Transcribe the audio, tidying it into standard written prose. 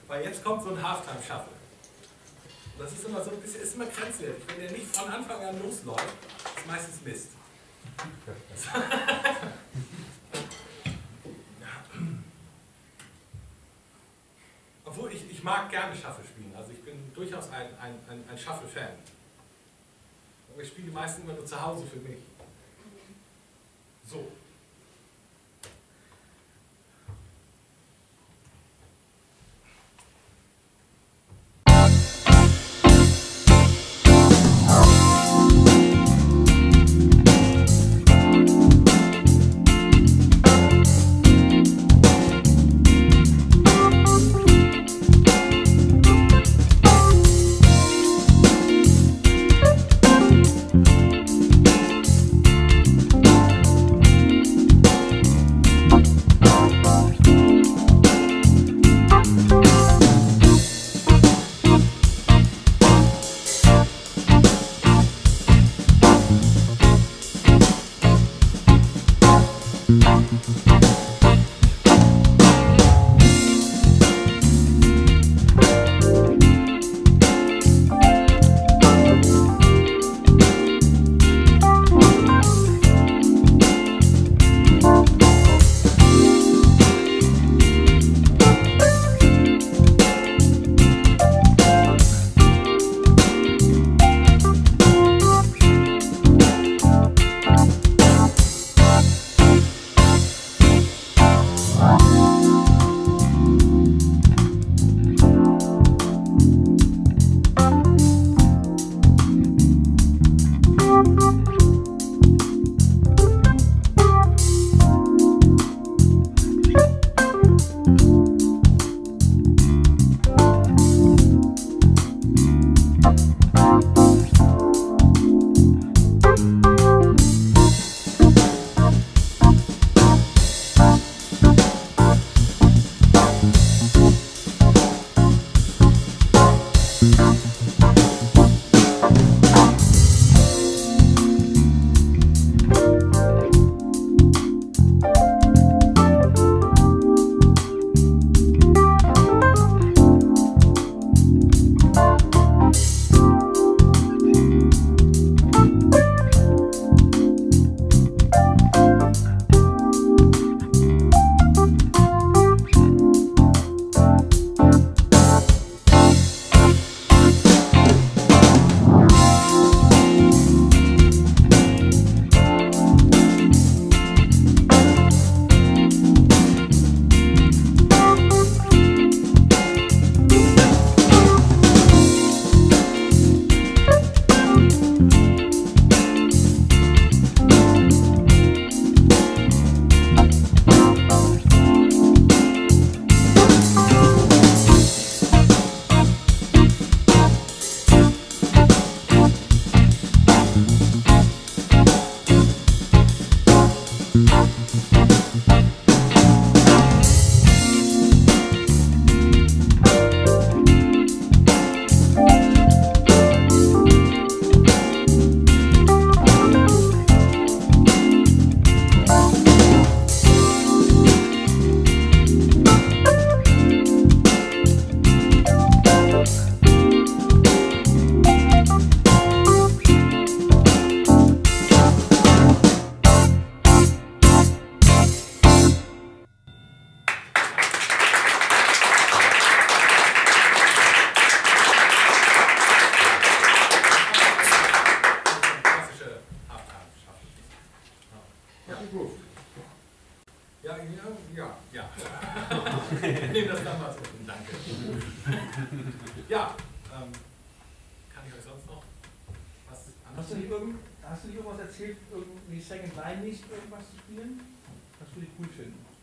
Weil jetzt kommt so ein Halftime-Shuffle. Das ist immer so ein bisschen, ist immer grenzwertig. Wenn der nicht von Anfang an losläuft, ist meistens Mist. Obwohl ich mag gerne Shuffle spielen. Also ich bin durchaus ein Shuffle-Fan. Aber ich spiele die meisten immer nur zu Hause für mich. So. Nehmen das dann mal so. Danke. Ja, kann ich euch sonst noch was Hast du nicht irgendwas erzählt, irgendwie Second Line nicht irgendwas zu spielen? Was würde ich cool finden?